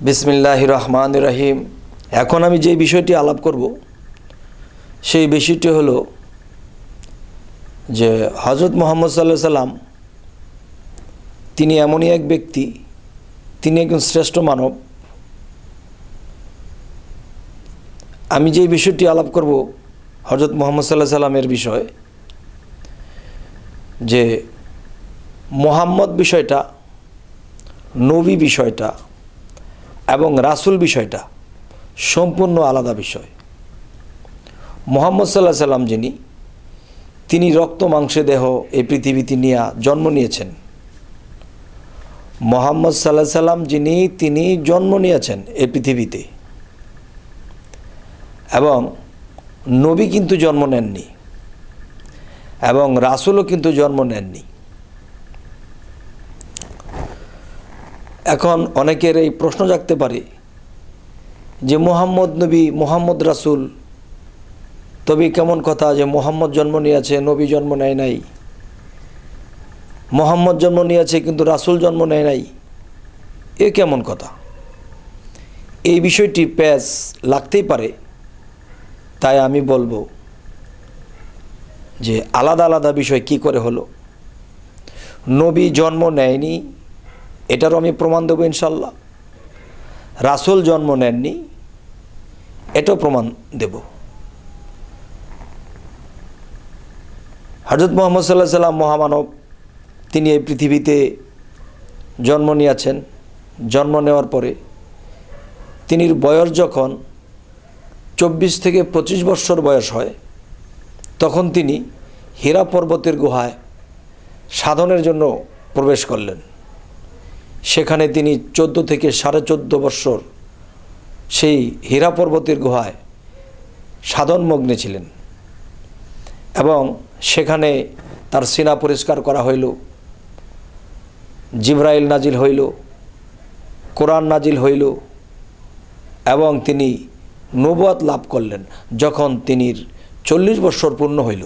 বিসমিল্লাহির রহমানির রহিম। এখন আমি যে বিষয়টি আলাপ করব সেই বিষয়টি হলো যে হযরত মুহাম্মদ সাল্লাল্লাহু আলাইহি সাল্লাম তিনি এমনই এক ব্যক্তি, তিনি একজন শ্রেষ্ঠ মানব। আমি যে বিষয়টি আলাপ করব হযরত মুহাম্মদ সাল্লাল্লাহু আলাইহি সাল্লামের বিষয়, যে মুহাম্মদ বিষয়টা, নবী বিষয়টা এবং রাসূল বিষয়টা সম্পূর্ণ আলাদা বিষয়। মুহাম্মদ সাল্লাল্লাহু আলাইহি সাল্লাম যিনি, তিনি রক্ত মাংসে দেহ এই পৃথিবীতে নিয়ে জন্ম নিয়েছেন। মুহাম্মদ সাল্লাল্লাহু আলাইহি সাল্লাম যিনি, তিনি জন্ম নিয়েছেন এই পৃথিবীতে, এবং নবী কিন্তু জন্ম নেননি এবং রাসূলও কিন্তু জন্ম নেননি। এখন অনেকের এই প্রশ্ন জাগতে পারে যে মুহাম্মদ নবী, মুহাম্মদ রাসূল, তবে কেমন কথা যে মুহাম্মদ জন্ম নিয়েছে, নবী জন্ম নেয় নাই, মুহাম্মদ জন্ম নিয়েছে কিন্তু রাসূল জন্ম নেয় নাই, এ কেমন কথা? এই বিষয়টি প্যাচ লাগতেই পারে। তাই আমি বলবো যে আলাদা আলাদা বিষয় কি করে হলো। নবী জন্ম নেয়নি, এটারও আমি প্রমাণ দেব ইনশাল্লাহ। রাসূল জন্ম নেননি, এটাও প্রমাণ দেব। হযরত মুহাম্মদ সাল্লাল্লাহু আলাইহি সাল্লাম মহামানব, তিনি এই পৃথিবীতে জন্ম নিয়েছেন। জন্ম নেওয়ার পরে তিনি বয়স যখন 24 থেকে 25 বছর বয়স হয়, তখন তিনি হীরা পর্বতের গুহায় সাধনের জন্য প্রবেশ করলেন। সেখানে তিনি 14 থেকে 14.5 বছর সেই হীরা পর্বতের গুহায় সাধনমগ্নে ছিলেন, এবং সেখানে তার সিনা পরিষ্কার করা হইল, জিবরাইল নাজিল হইল, কোরআন নাজিল হইল, এবং তিনি নবুয়ত লাভ করলেন যখন তিনি 40 বছর পূর্ণ হইল।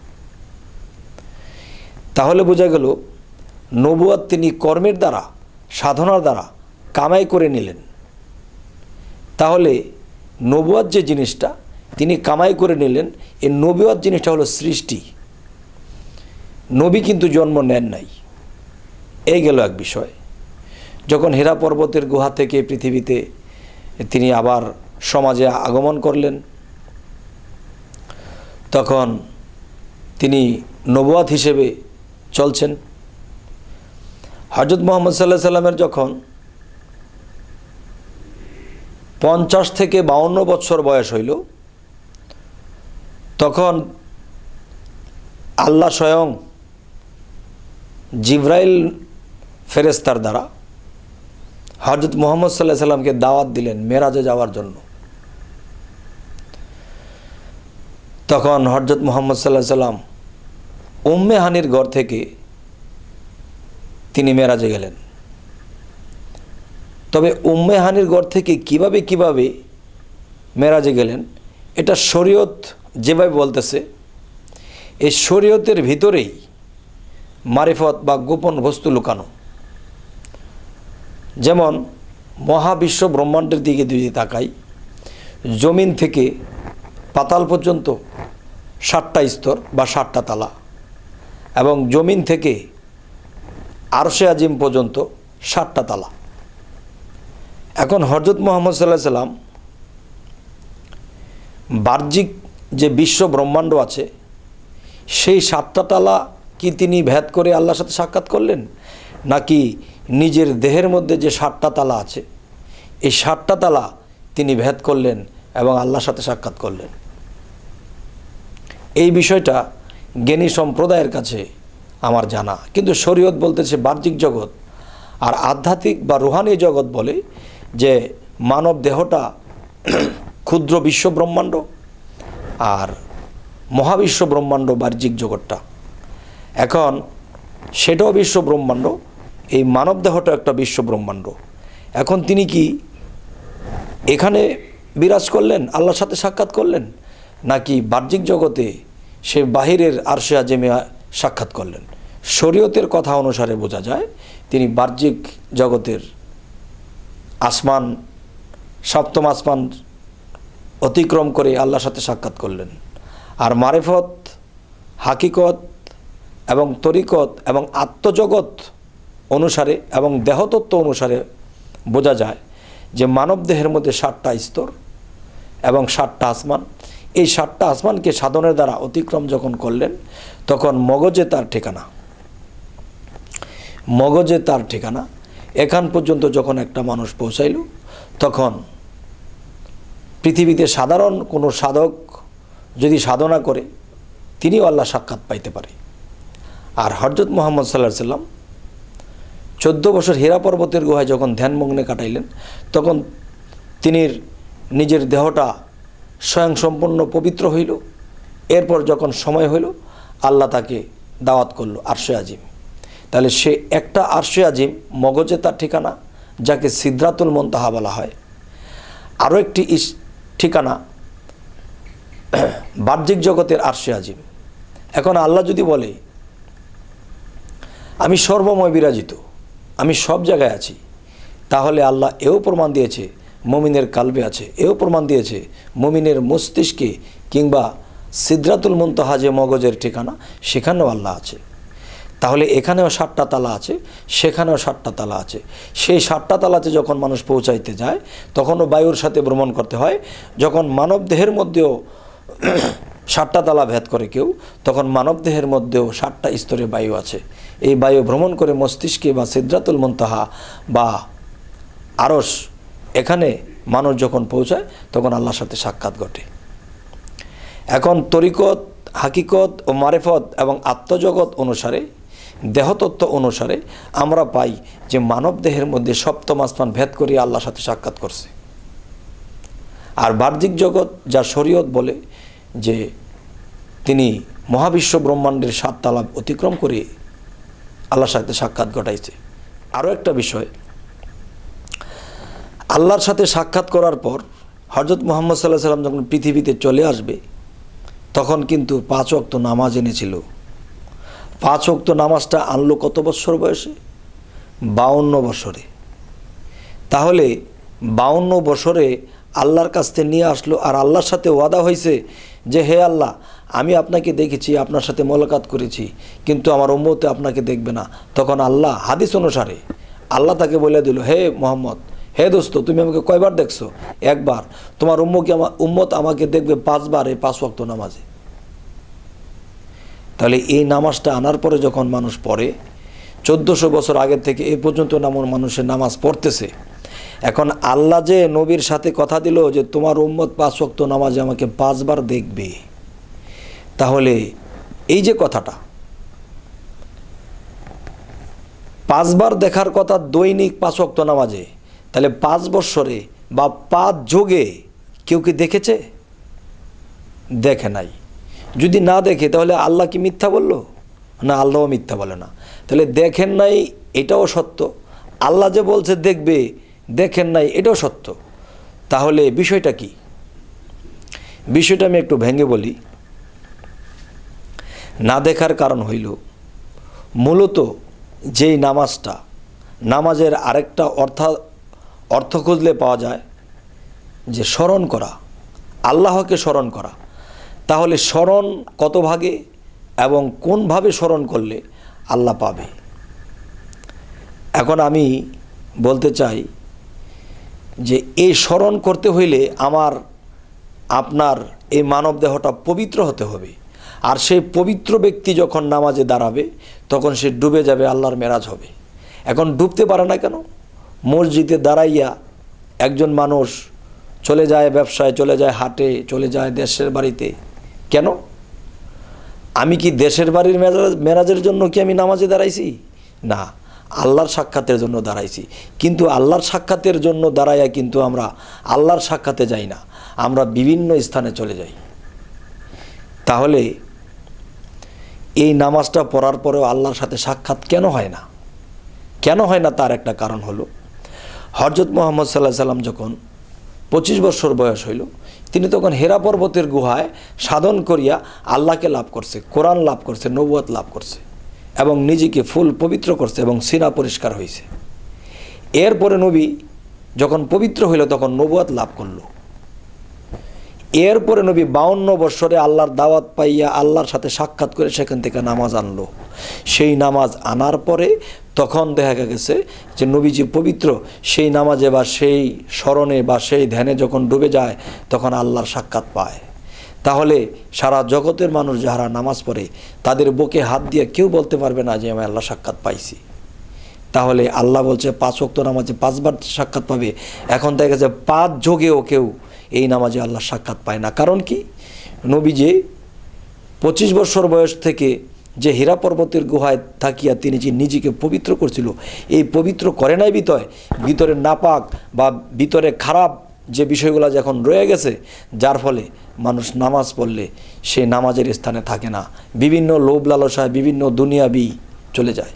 তাহলে বোঝা গেল নবুয়ত তিনি কর্মের দ্বারা, সাধনার দ্বারা কামাই করে নিলেন। তাহলে নবুয়ত যে জিনিসটা তিনি কামাই করে নিলেন, এই নবুয়ত জিনিসটা হলো সৃষ্টি। নবী কিন্তু জন্ম নেন নাই। এই গেল এক বিষয়। যখন হীরা পর্বতের গুহা থেকে পৃথিবীতে তিনি আবার সমাজে আগমন করলেন, তখন তিনি নবুয়ত হিসেবে চলছেন। হযরত মুহাম্মদ সাল্লাল্লাহু আলাইহি সাল্লামের যখন 50 থেকে 52 বছর বয়স হইল, তখন আল্লাহ স্বয়ং জিবরাইল ফেরেশতার দ্বারা হযরত মুহাম্মদ সাল্লাল্লাহু আলাইহি সাল্লামকে দাওয়াত দিলেন মেরাজে যাওয়ার জন্য। তখন হযরত মুহাম্মদ সাল্লাল্লাহু আলাইহি সাল্লাম উম্মে হানির ঘর থেকে তিনি মেরাজে গেলেন। তবে উম্মে হানির ঘর থেকে কিভাবে মেরাজে গেলেন, এটা শরীয়ত যেভাবে বলতেছে, এই শরীয়তের ভিতরেই মারিফত বা গোপন বস্তু লুকানো। যেমন মহাবিশ্ব ব্রহ্মাণ্ডের দিকে যদি তাকাই, জমিন থেকে পাতাল পর্যন্ত 7টা স্তর বা 7টা তালা, এবং জমিন থেকে আরশে আজিম পর্যন্ত 7টা তালা। এখন হযরত মুহাম্মদ সাল্লাল্লাহু আলাইহি সাল্লাম বাহ্যিক যে বিশ্ব ব্রহ্মাণ্ড আছে, সেই 7টা তালা কি তিনি ভেদ করে আল্লাহর সাথে সাক্ষাৎ করলেন, নাকি নিজের দেহের মধ্যে যে 7টা তালা আছে, এই 7টা তালা তিনি ভেদ করলেন এবং আল্লাহর সাথে সাক্ষাৎ করলেন? এই বিষয়টা জ্ঞানী সম্প্রদায়ের কাছে আমার জানা। কিন্তু শরীয়ত বলতেছে বাহ্যিক জগৎ, আর আধ্যাত্মিক বা রুহানি জগৎ বলে যে মানব দেহটা ক্ষুদ্র বিশ্ব ব্রহ্মাণ্ড, আর মহাবিশ্ব ব্রহ্মাণ্ড বাহ্যিক জগৎটা। এখন সেটাও বিশ্ব ব্রহ্মাণ্ড, এই মানব দেহটা একটা বিশ্ব ব্রহ্মাণ্ড। এখন তিনি কি এখানে বিরাজ করলেন, আল্লাহর সাথে সাক্ষাৎ করলেন, নাকি বাহ্যিক জগতে সে বাহিরের আরশে আজিমে সাক্ষাৎ করলেন? শরীয়তের কথা অনুসারে বোঝা যায় তিনি বাহ্যিক জগতের আসমান, সপ্তম আসমান অতিক্রম করে আল্লাহর সাথে সাক্ষাৎ করলেন। আর মারিফত, হাকিকত এবং তরিকত এবং আত্মজগৎ অনুসারে এবং দেহতত্ত্ব অনুসারে বোঝা যায় যে মানব দেহের মধ্যে 7টা স্তর এবং 7টা আসমান। এই 7টা আসমানকে সাধনের দ্বারা অতিক্রম যখন করলেন, তখন মগজে তার ঠিকানা, মগজে তার ঠিকানা। এখান পর্যন্ত যখন একটা মানুষ পৌঁছাইল, তখন পৃথিবীতে সাধারণ কোনো সাধক যদি সাধনা করে, তিনিও আল্লাহ সাক্ষাৎ পাইতে পারে। আর হযরত মুহাম্মদ সাল্লাল্লাহু আলাইহি সাল্লাম 14 বছর হীরা পর্বতের গুহায় যখন ধ্যানমগ্নে কাটাইলেন, তখন তিনি নিজের দেহটা স্বয়ংসম্পূর্ণ পবিত্র হইল। এরপর যখন সময় হইল, আল্লাহ তাকে দাওয়াত করলো আরশে আজিম। তাহলে সে একটা আরশে আজিম মগজে তার ঠিকানা, যাকে সিদরাতুল মুনতাহা বলা হয়। আরও একটি ঠিকানা বাহ্যিক জগতের আরশে আজিম। এখন আল্লাহ যদি বলে আমি সর্বময় বিরাজিত, আমি সব জায়গায় আছি, তাহলে আল্লাহ এও প্রমাণ দিয়েছে মুমিনের কালবে আছে, এও প্রমাণ দিয়েছে মুমিনের মস্তিষ্কে কিংবা সিদরাতুল মুনতাহা যে মগজের ঠিকানা, সেখানেও আল্লাহ আছে। তাহলে এখানেও 7টা তালা আছে, সেখানেও 7টা তালা আছে। সেই 7টা তালাতে যখন মানুষ পৌঁছাইতে যায়, তখনও বায়ুর সাথে ভ্রমণ করতে হয়। যখন মানব দেহের মধ্যেও 7টা তালা ভেদ করে কেউ, তখন মানব দেহের মধ্যেও 7টা স্তরে বায়ু আছে। এই বায়ু ভ্রমণ করে মস্তিষ্কে বা সিদরাতুল মুনতাহা বা আরশ, এখানে মানুষ যখন পৌঁছায়, তখন আল্লাহর সাথে সাক্ষাৎ ঘটে। এখন তরিকত, হাকিকত ও মারিফত এবং আত্মজগৎ অনুসারে, দেহতত্ত্ব অনুসারে আমরা পাই যে মানব দেহের মধ্যে 7ম আসমান ভেদ করে আল্লাহর সাথে সাক্ষাৎ করছে। আর বাহ্যিক জগৎ, যা শরীয়ত বলে যে তিনি মহাবিশ্ব ব্রহ্মাণ্ডের 7 তালা অতিক্রম করে আল্লাহর সাথে সাক্ষাৎ ঘটাইছে। আরও একটা বিষয়, আল্লাহর সাথে সাক্ষাৎ করার পর হযরত মুহাম্মদ সাল্লাল্লাহু আলাইহি সাল্লাম যখন পৃথিবীতে চলে আসবে, তখন কিন্তু 5 ওয়াক্ত নামাজ এনেছিল। 5 ওয়াক্ত নামাজটা আনলো কত বছর বয়সে? 52 বছরে। তাহলে 52 বছরে আল্লাহর কাছ থেকে নিয়ে আসলো। আর আল্লাহর সাথে ওয়াদা হয়েছে যে হে আল্লাহ, আমি আপনাকে দেখেছি, আপনার সাথে মোলাকাত করেছি, কিন্তু আমার উম্মতে আপনাকে দেখবে না। তখন আল্লাহ, হাদিস অনুসারে আল্লাহ তাকে বলে দিল, হে মোহাম্মদ, হে দোস্ত, তুমি আমাকে কয়বার দেখছো? একবার। তোমার উম্মত আমাকে দেখবে 5 বার, এই 5 ওয়াক্ত নামাজে। তাহলে এই নামাজটা আনার পরে যখন মানুষ পড়ে, 1400 বছর আগের থেকে এ পর্যন্ত মানুষের নামাজ পড়তেছে। এখন আল্লাহ যে নবীর সাথে কথা দিল যে তোমার উম্মত 5 ওয়াক্ত নামাজে আমাকে 5 বার দেখবে, তাহলে এই যে কথাটা 5 বার দেখার কথা দৈনিক 5 ওয়াক্ত নামাজে, তাহলে 5 বছরে বা 5 যুগে কেউ কি দেখেছে? দেখে নাই। যদি না দেখে, তাহলে আল্লাহ কি মিথ্যা বলল? না, আল্লাহও মিথ্যা বলে না। তাহলে দেখেন নাই এটাও সত্য, আল্লাহ যে বলছে দেখবে, দেখেন নাই এটাও সত্য। তাহলে বিষয়টা কি? বিষয়টা আমি একটু ভেঙে বলি। না দেখার কারণ হইল মূলত যেই নামাজটা, নামাজের আরেকটা অর্থ খুঁজলে পাওয়া যায় যে স্মরণ করা, আল্লাহকে স্মরণ করা। তাহলে স্মরণ কত ভাগে এবং কোনভাবে স্মরণ করলে আল্লাহ পাবে? এখন আমি বলতে চাই যে এই স্মরণ করতে হইলে আপনার এই মানব দেহটা পবিত্র হতে হবে। আর সেই পবিত্র ব্যক্তি যখন নামাজে দাঁড়াবে, তখন সে ডুবে যাবে, আল্লাহর মেরাজ হবে। এখন ডুবতে পারে না কেন? মসজিদে দাঁড়াইয়া একজন মানুষ চলে যায় ব্যবসায়, চলে যায় হাটে, চলে যায় দেশের বাড়িতে। কেন? আমি কি দেশের বাড়ির মেরাজের জন্য কি আমি নামাজে দাঁড়াইছি? না, আল্লাহর সাক্ষাতের জন্য দাঁড়াইছি। কিন্তু আল্লাহর সাক্ষাতের জন্য দাঁড়াইয়া কিন্তু আমরা আল্লাহর সাক্ষাতে যাই না, আমরা বিভিন্ন স্থানে চলে যাই। তাহলে এই নামাজটা পড়ার পরেও আল্লাহর সাথে সাক্ষাৎ কেন হয় না? কেন হয় না তার একটা কারণ হলো, হযরত মুহাম্মদ সাল্লাল্লাহু আলাইহি সাল্লাম যখন 25 বছর বয়স হইল, তিনি তখন হেরা পর্বতের গুহায় সাধন করিয়া আল্লাহকে লাভ করছে, কোরআন লাভ করছে, নবুয়ত লাভ করছে এবং নিজেকে ফুল পবিত্র করছে এবং সিনা পরিষ্কার হয়েছে। এরপরে নবী যখন পবিত্র হইল তখন নবুয়ত লাভ করলো। এরপরে নবী 52 বৎসরে আল্লাহর দাওয়াত পাইয়া আল্লাহর সাথে সাক্ষাৎ করে সেখান থেকে নামাজ আনলো। সেই নামাজ আনার পরে তখন দেখা গেছে যে নবীজি পবিত্র, সেই নামাজে বা সেই স্মরণে বা সেই ধ্যানে যখন ডুবে যায় তখন আল্লাহর সাক্ষাৎ পায়। তাহলে সারা জগতের মানুষ যারা নামাজ পড়ে তাদের বুকে হাত দিয়ে কেউ বলতে পারবে না যে আমি আল্লাহ সাক্ষাৎ পাইছি। তাহলে আল্লাহ বলছে 5 ওয়াক্ত নামাজে 5 বার সাক্ষাৎ পাবে। এখন দেখা গেছে 5 যোগেও কেউ এই নামাজে আল্লাহ সাক্ষাৎ পায় না। কারণ কি? নবীজি 25 বছর বয়স থেকে যে হীরা পর্বতের গুহায় থাকিয়া তিনি যে নিজেকে পবিত্র করছিল, এই পবিত্র করে নাই ভিতরে নাপাক বা ভিতরে খারাপ যে বিষয়গুলো যখন রয়ে গেছে, যার ফলে মানুষ নামাজ পড়লে সে নামাজের স্থানে থাকে না, বিভিন্ন লোভ লালসায় বিভিন্ন দুনিয়াবি চলে যায়।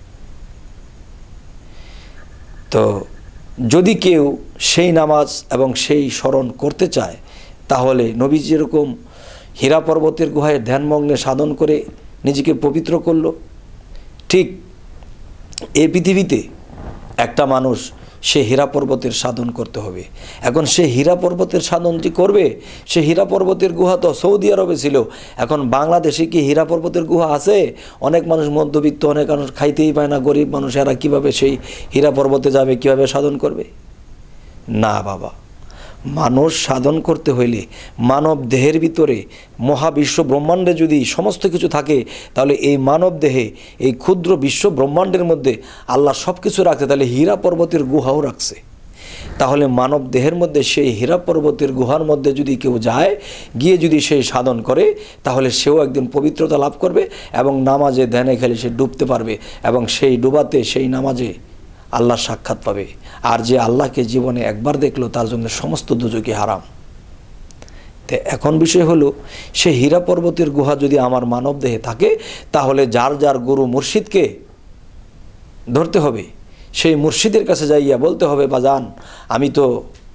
তো যদি কেউ সেই নামাজ এবং সেই স্মরণ করতে চায় তাহলে নবী যেরকম হীরা পর্বতের গুহায় ধ্যানমগ্নে সাধন করে নিজেকে পবিত্র করলো, ঠিক এই পৃথিবীতে একটা মানুষ সে হীরা পর্বতের সাধন করতে হবে। এখন সে হীরা পর্বতের সাধনটি করবে, সে হীরা পর্বতের গুহা তো সৌদি আরবে ছিল, এখন বাংলাদেশে কি হীরা পর্বতের গুহা আছে? অনেক মানুষ মধ্যবিত্ত, অনেক মানুষ খাইতেই পায় না, গরিব মানুষ, এরা কীভাবে সেই হীরা পর্বতে যাবে, কীভাবে সাধন করবে? না বাবা, মানুষ সাধন করতে হইলে মানব দেহের ভিতরে মহাবিশ্ব ব্রহ্মাণ্ডে যদি সমস্ত কিছু থাকে তাহলে এই মানব দেহে এই ক্ষুদ্র বিশ্ব ব্রহ্মাণ্ডের মধ্যে আল্লাহ সব কিছু রাখছে, তাহলে হীরা পর্বতের গুহাও রাখছে। তাহলে মানব দেহের মধ্যে সেই হীরা পর্বতের গুহার মধ্যে যদি কেউ যায়, গিয়ে যদি সেই সাধন করে তাহলে সেও একদিন পবিত্রতা লাভ করবে এবং নামাজে ধ্যানে খেলে সে ডুবতে পারবে এবং সেই ডুবাতে সেই নামাজে আল্লাহর সাক্ষাৎ পাবে। আর যে আল্লাহকে জীবনে একবার দেখলো তার জন্য সমস্ত দুজকি হারাম। তো এখন বিষয় হলো, সে হীরা পর্বতের গুহা যদি আমার মানব দেহে থাকে তাহলে যার যার গুরু মুর্শিদকে ধরতে হবে, সেই মুর্শিদের কাছে যাইয়া বলতে হবে, বাজান আমি তো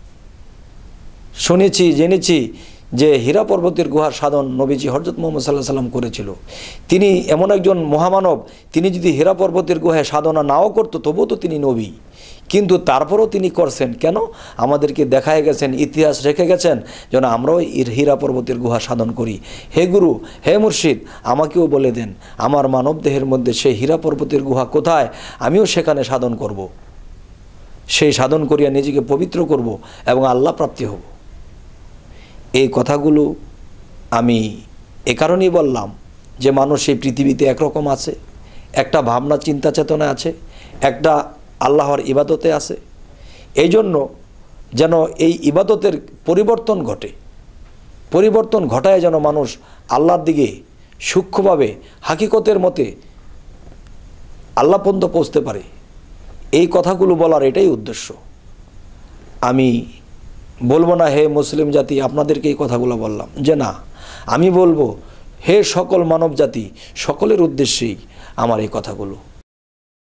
শুনেছি জেনেছি যে হীরা পর্বতের গুহার সাধন নবীজি হযরত মুহাম্মদ সাল্লাল্লাহু আলাইহি সাল্লাম করেছিল। তিনি এমন একজন মহামানব, তিনি যদি হীরা পর্বতের গুহায় সাধনা নাও করতো তবুও তো তিনি নবী, কিন্তু তারপরও তিনি করছেন কেন? আমাদেরকে দেখায় গেছেন, ইতিহাস রেখে গেছেন যেন আমরাও হীরা পর্বতের গুহা সাধন করি। হে গুরু, হে মুর্শিদ, আমাকেও বলে দেন আমার মানব দেহের মধ্যে সেই হীরা পর্বতের গুহা কোথায়, আমিও সেখানে সাধন করব, সেই সাধন করিয়া নিজেকে পবিত্র করব এবং আল্লাহ প্রাপ্তি হব। এই কথাগুলো আমি এ কারণেই বললাম যে মানুষ এই পৃথিবীতে একরকম আছে, একটা ভাবনা চিন্তা চেতনা আছে, একটা আল্লাহর ইবাদতে আছে। এই জন্য যেন এই ইবাদতের পরিবর্তন ঘটে, পরিবর্তন ঘটায় যেন মানুষ আল্লাহর দিকে সূক্ষ্মভাবে হাকিকতের মতে আল্লাহ পর্যন্ত পৌঁছতে পারে। এই কথাগুলো বলার এটাই উদ্দেশ্য। আমি বলবো না হে মুসলিম জাতি আপনাদেরকে এই কথাগুলো বললাম, যে না, আমি বলবো হে সকল মানব জাতি, সকলের উদ্দেশ্যেই আমার এই কথাগুলো।